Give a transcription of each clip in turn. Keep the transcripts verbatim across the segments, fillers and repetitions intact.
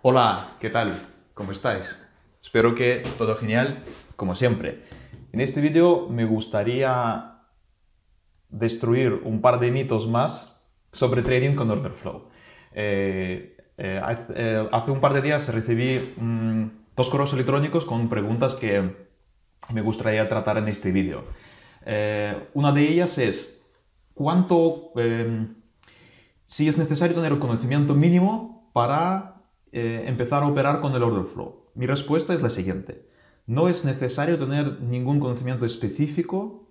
Hola, ¿qué tal? ¿Cómo estáis? Espero que todo genial, como siempre. En este vídeo me gustaría destruir un par de mitos más sobre trading con order flow. Eh, eh, hace, eh, hace un par de días recibí mm, dos correos electrónicos con preguntas que me gustaría tratar en este vídeo. Eh, una de ellas es, ¿cuánto, eh, si es necesario tener el conocimiento mínimo para eh, empezar a operar con el order flow? Mi respuesta es la siguiente. No es necesario tener ningún conocimiento específico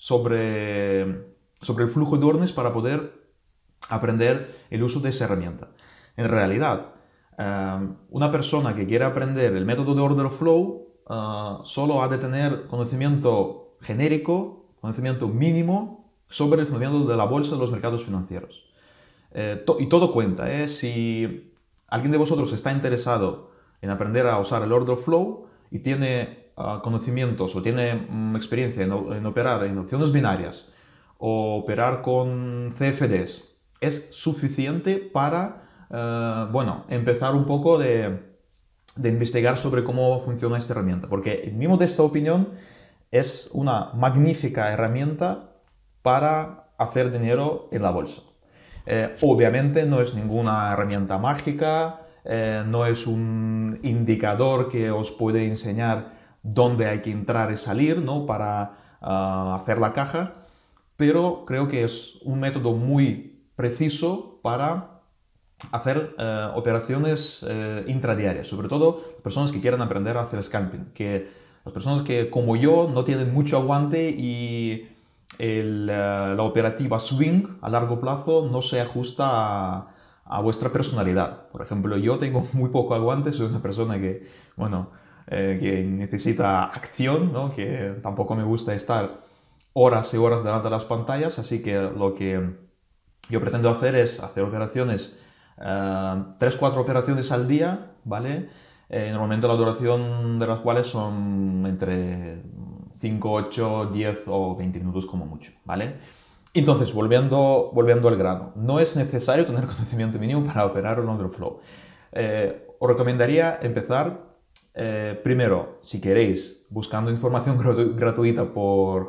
sobre, sobre el flujo de órdenes para poder aprender el uso de esa herramienta. En realidad, eh, una persona que quiere aprender el método de order flow eh, solo ha de tener conocimiento genérico, conocimiento mínimo sobre el funcionamiento de la bolsa de los mercados financieros. Eh, to y todo cuenta, ¿eh? Si alguien de vosotros está interesado en aprender a usar el order flow y tiene uh, conocimientos o tiene um, experiencia en, en, operar en opciones binarias o operar con C F Ds, es suficiente para, uh, bueno, empezar un poco de, de investigar sobre cómo funciona esta herramienta. Porque, en mi modesta opinión, es una magnífica herramienta para hacer dinero en la bolsa. Eh, obviamente no es ninguna herramienta mágica, eh, no es un indicador que os puede enseñar dónde hay que entrar y salir, ¿no? Para uh, hacer la caja, pero creo que es un método muy preciso para hacer eh, operaciones eh, intradiarias, sobre todo personas que quieran aprender a hacer scalping, que las personas que como yo no tienen mucho aguante y el, uh, la operativa swing a largo plazo no se ajusta a, a, vuestra personalidad. Por ejemplo, yo tengo muy poco aguante, soy una persona que, bueno, eh, que necesita acción, ¿no? Que tampoco me gusta estar horas y horas delante de las pantallas, así que lo que yo pretendo hacer es hacer operaciones, uh, tres cuatro operaciones al día, ¿vale? Eh, normalmente la duración de las cuales son entre cinco, ocho, diez o veinte minutos como mucho, ¿vale? Entonces, volviendo, volviendo al grano, no es necesario tener conocimiento mínimo para operar un order flow. Eh, os recomendaría empezar, eh, primero, si queréis, buscando información gratu gratuita por,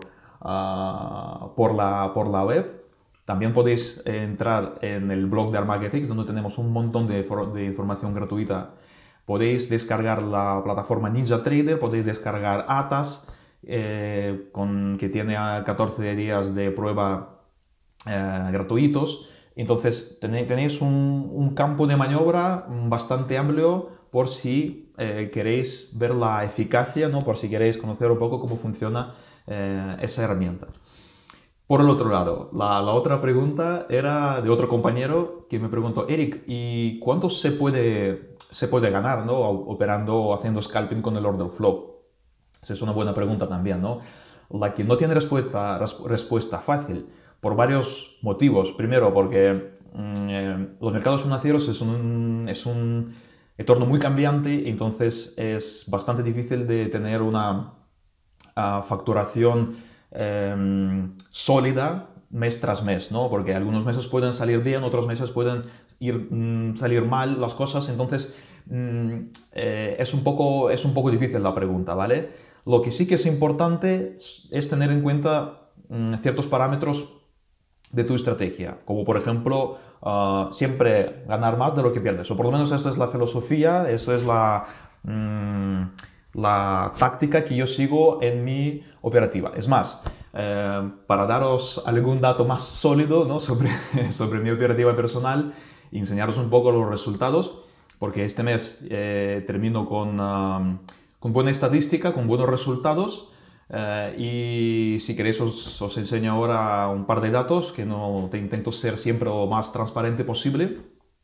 uh, por, la, por la web. También podéis entrar en el blog de ArmagFX, donde tenemos un montón de, de información gratuita. Podéis descargar la plataforma NinjaTrader, podéis descargar Atas, eh, con, que tiene catorce días de prueba eh, gratuitos. Entonces tenéis un, un, campo de maniobra bastante amplio por si eh, queréis ver la eficacia, ¿no? Por si queréis conocer un poco cómo funciona eh, esa herramienta. Por el otro lado, la, la, otra pregunta era de otro compañero que me preguntó: Eric, ¿y cuánto se puede, se puede ganar, ¿no? Operando o haciendo scalping con el order flow? Esa es una buena pregunta también, ¿no? La que no tiene respuesta, respuesta fácil por varios motivos. Primero, porque mmm, eh, los mercados financieros es un, es un entorno muy cambiante, entonces es bastante difícil de tener una uh, facturación eh, sólida mes tras mes, ¿no? Porque algunos meses pueden salir bien, otros meses pueden ir, mmm, salir mal las cosas, entonces mmm, eh, es, un poco, es un poco difícil la pregunta, ¿vale? Lo que sí que es importante es tener en cuenta mmm, ciertos parámetros de tu estrategia, como por ejemplo uh, siempre ganar más de lo que pierdes, o por lo menos esta es la filosofía, esa es la, mmm, la táctica que yo sigo en mi operativa. Es más, eh, para daros algún dato más sólido, ¿no? sobre, sobre mi operativa personal y enseñaros un poco los resultados, porque este mes eh, termino con, uh, con buena estadística, con buenos resultados. Uh, y si queréis os, os enseño ahora un par de datos que no te intento ser siempre lo más transparente posible,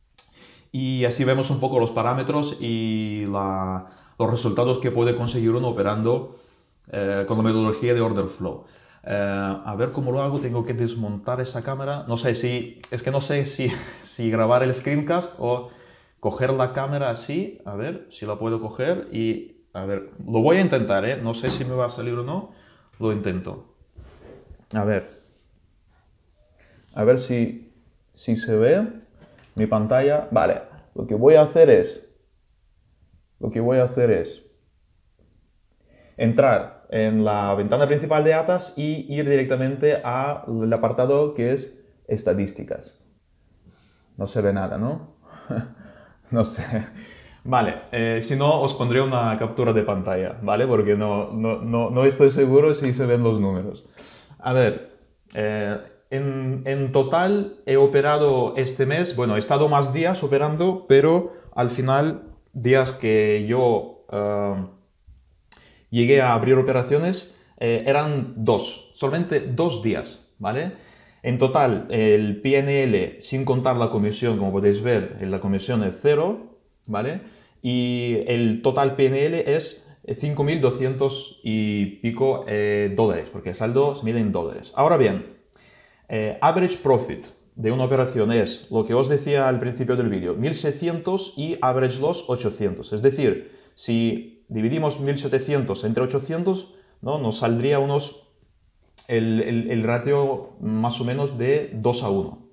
y así vemos un poco los parámetros y la, los resultados que puede conseguir uno operando uh, con la metodología de order flow. Uh, a ver cómo lo hago, tengo que desmontar esa cámara, no sé si, es que no sé si, si grabar el screencast o coger la cámara así, a ver si la puedo coger y a ver, lo voy a intentar, ¿eh? No sé si me va a salir o no, lo intento. A ver, a ver si, si se ve mi pantalla. Vale, lo que voy a hacer es lo que voy a hacer es entrar en la ventana principal de Atas y ir directamente al apartado que es estadísticas. No se ve nada, ¿no? No sé. Vale, eh, si no os pondré una captura de pantalla, ¿vale? Porque no, no, no, no estoy seguro si se ven los números. A ver, eh, en, en total he operado este mes, bueno, he estado más días operando, pero al final, días que yo uh, llegué a abrir operaciones, eh, eran dos, solamente dos días, ¿vale? En total, el P N L, sin contar la comisión, como podéis ver, la comisión es cero, ¿vale? Y el total P N L es cinco mil doscientos y pico eh, dólares, porque el saldo se mide en dólares. Ahora bien, eh, average profit de una operación es lo que os decía al principio del vídeo, mil seiscientos y average loss ochocientos. Es decir, si dividimos mil setecientos entre ochocientos, ¿no? Nos saldría unos el, el, el ratio más o menos de dos a uno.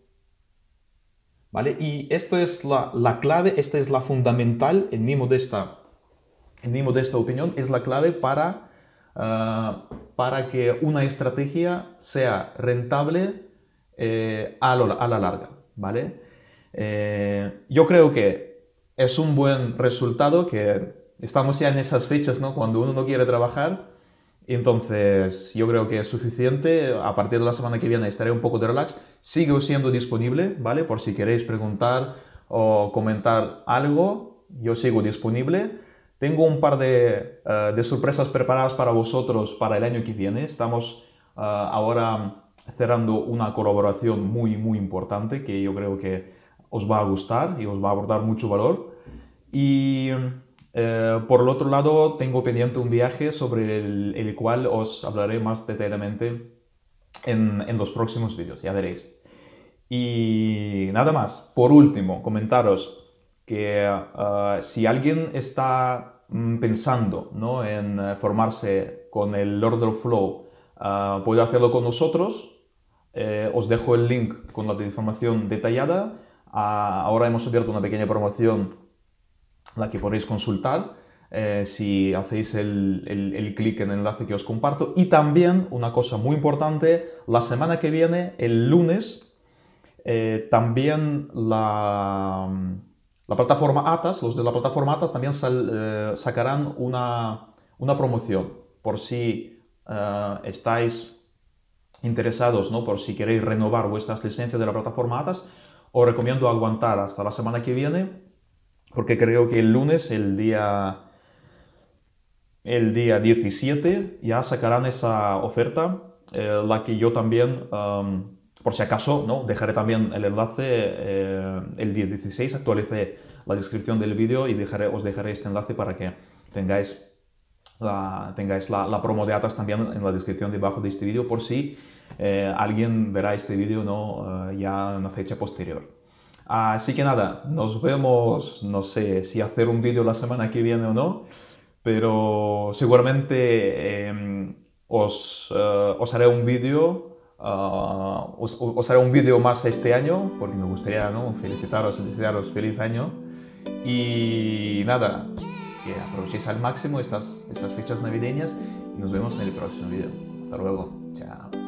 ¿Vale? Y esta es la, la clave, esta es la fundamental, en mi modesta, en mi modesta opinión, es la clave para, uh, para que una estrategia sea rentable eh, a, lo, a la larga. ¿Vale? Eh, yo creo que es un buen resultado, que estamos ya en esas fechas, ¿no? Cuando uno no quiere trabajar. Entonces, yo creo que es suficiente. A partir de la semana que viene estaré un poco de relax. Sigo siendo disponible, ¿vale? Por si queréis preguntar o comentar algo, yo sigo disponible. Tengo un par de, uh, de sorpresas preparadas para vosotros para el año que viene. Estamos uh, ahora cerrando una colaboración muy, muy importante que yo creo que os va a gustar y os va a aportar mucho valor. Y eh, por el otro lado, tengo pendiente un viaje sobre el, el cual os hablaré más detalladamente en, en los próximos vídeos, ya veréis. Y nada más. Por último, comentaros que uh, si alguien está mm, pensando, ¿no? en uh, formarse con el Order Flow, uh, puede hacerlo con nosotros. Eh, os dejo el link con la información detallada. Uh, ahora hemos abierto una pequeña promoción, la que podéis consultar eh, si hacéis el, el, el clic en el enlace que os comparto. Y también, una cosa muy importante, la semana que viene, el lunes, eh, también la, la plataforma Atas, los de la plataforma Atas también sal, eh, sacarán una, una promoción por si eh, estáis interesados, ¿no? Por si queréis renovar vuestras licencias de la plataforma Atas. Os recomiendo aguantar hasta la semana que viene, porque creo que el lunes, el día, el día diecisiete, ya sacarán esa oferta, eh, la que yo también, um, por si acaso, ¿no? Dejaré también el enlace. Eh, el día dieciséis actualicé la descripción del vídeo y dejaré, os dejaré este enlace para que tengáis la, tengáis la, la promo de Atas también en la descripción debajo de este vídeo, por si eh, alguien verá este vídeo, ¿no? uh, ya en una fecha posterior. Así que nada, nos vemos, no sé si hacer un vídeo la semana que viene o no, pero seguramente eh, os, uh, os haré un vídeo, uh, os, os haré un vídeo más este año, porque me gustaría, ¿no? felicitaros y desearos feliz año. Y nada, que aprovechéis al máximo estas, estas fechas navideñas y nos vemos en el próximo vídeo. Hasta luego, chao.